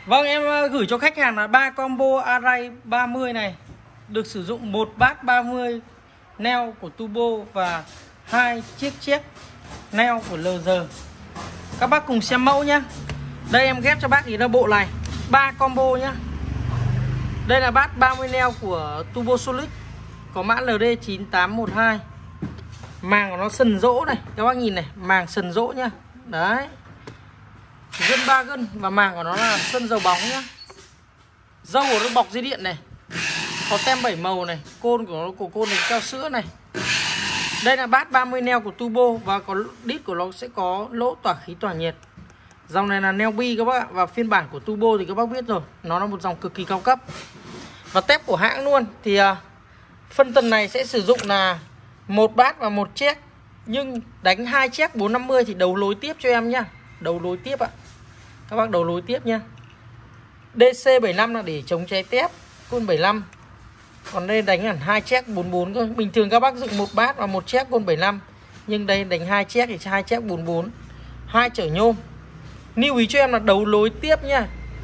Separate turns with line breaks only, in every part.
Vâng, em gửi cho khách hàng là 3 combo array 30 này, được sử dụng một bát 30 neo của Turbo và 2 chiếc neo của LG. Các bác cùng xem mẫu nhá. Đây em ghép cho bác ý là bộ này 3 combo nhá. Đây là bát 30 neo của Turbo Solid, có mã LD9812. Màng của nó sần rỗ này, các bác nhìn này, màng sần rỗ nhá. Đấy, gân 3 gân và màng của nó là sân dầu bóng nhá. Dâu của nó bọc dây điện này, có tem 7 màu này, côn của côn này keo sữa này. Đây là bát 30 neo của Turbo và có đít của nó sẽ có lỗ tỏa khí tỏa nhiệt. Dòng này là neo bi các bác ạ, và phiên bản của Turbo thì các bác biết rồi, nó là một dòng cực kỳ cao cấp. Và tép của hãng luôn. Thì phân tần này sẽ sử dụng là một bát và một chiếc, nhưng đánh 2 chiếc 450 thì đầu nối tiếp cho em nhá. Đầu nối tiếp ạ. Các bác đầu nối tiếp nhá. DC75 là để chống cháy tép, côn 75. Còn đây đánh hẳn 2 chiếc 44 cơ. Bình thường các bác dựng một bát và một chiếc côn 75, nhưng đây đánh 2 chiếc thì 2 chiếc 44. 2 chở nhôm. Lưu ý cho em là đấu nối tiếp nha.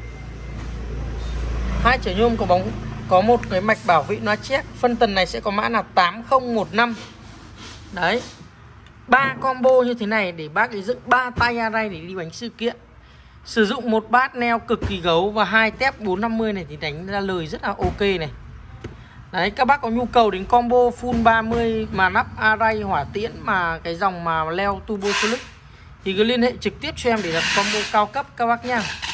2 chở nhôm có một cái mạch bảo vệ loa check. Phân tần này sẽ có mã là 8015. Đấy. 3 combo như thế này để bác ấy dựng 3 tay array để đi bánh sự kiện. Sử dụng một bát neo cực kỳ gấu và 2 tép 450 này thì đánh ra lời rất là ok này. Đấy, các bác có nhu cầu đến combo full 30 mà nắp array hỏa tiễn mà cái dòng mà leo Turbo Solid thì cứ liên hệ trực tiếp cho em để đặt combo cao cấp các bác nha.